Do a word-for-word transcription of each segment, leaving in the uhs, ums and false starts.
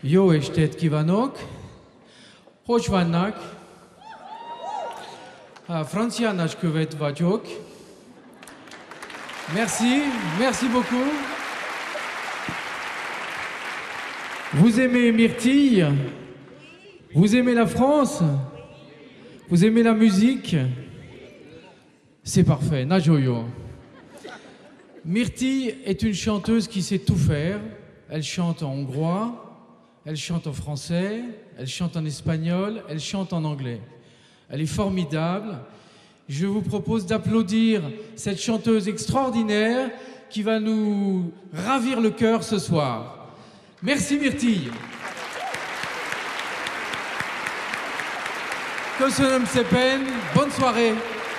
Jó estét kívánok! Hogy vannak? Franciánas követ vagyok. Merci, merci beaucoup. Vous aimez Myrtille? Vous aimez la France? Vous aimez la musique? C'est parfait, Najoyo. Myrtille est une chanteuse qui sait tout faire. Elle chante en hongrois, elle chante en français, elle chante en espagnol, elle chante en anglais. Elle est formidable. Je vous propose d'applaudir cette chanteuse extraordinaire qui va nous ravir le cœur ce soir. Merci Myrtille. Köszönöm szépen, bonne soirée.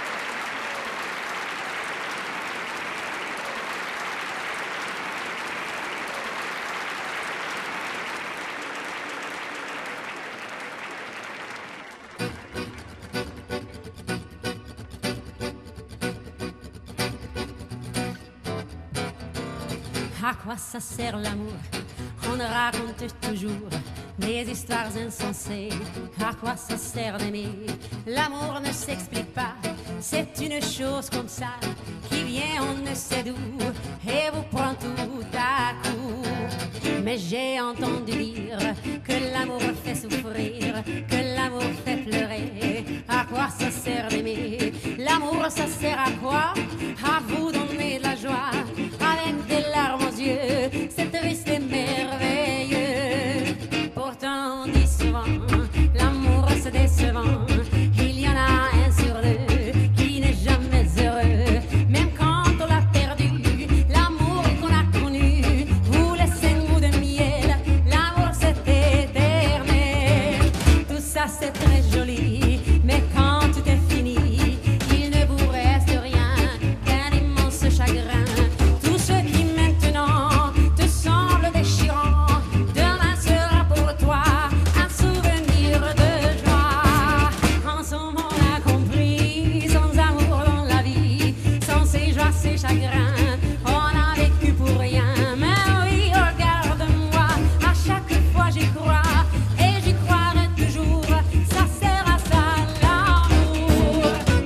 À quoi ça sert l'amour? On raconte toujours des histoires insensées. À quoi ça sert d'aimer? L'amour ne s'explique pas. C'est une chose comme ça qui vient on ne sait d'où et vous prend tout à coup. Mais j'ai entendu dire que l'amour fait souffrir, que l'amour fait pleurer. À quoi ça sert d'aimer? L'amour ça sert à quoi? À vous donner de la joie avec des larmes aux yeux. C'est triste et merveilleux. Pourtant on dit souvent l'amour c'est décevant. Il y en a un sur deux qui n'est jamais heureux. Même quand on l'a perdu, l'amour qu'on a connu vous laisse un goût de miel. L'amour c'est éternel. Tout ça c'est très joli, mais quand tout est fini, il ne vous reste rien qu'un immense chagrin. Tout ce qui maintenant te semble déchirant, demain sera pour toi un souvenir de joie. Ensemble on a compris, sans amour dans la vie, sans ses joies, ses chagrins, on a vécu pour rien. Mais oui, regarde-moi, à chaque fois j'y crois, et j'y croirai toujours, ça sert à ça l'amour.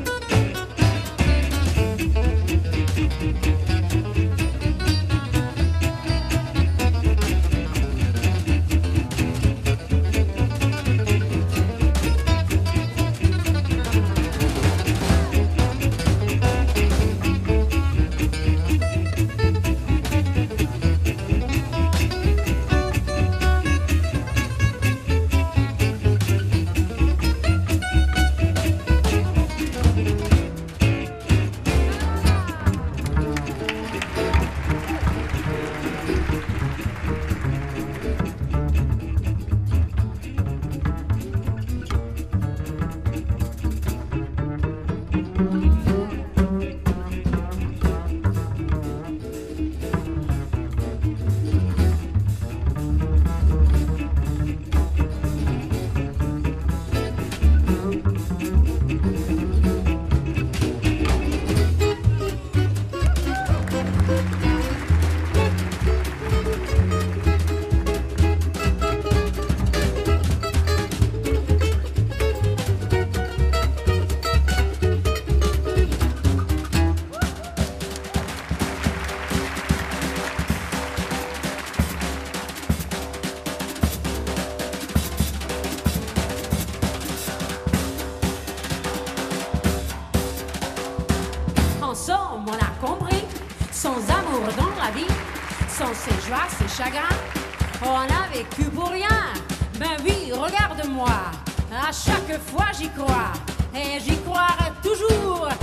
Ensemble on a compris, sans amour dans la vie, sans ses joies, ses chagrins, on a vécu pour rien. Ben oui, regarde-moi, à chaque fois j'y crois, et j'y croirai toujours.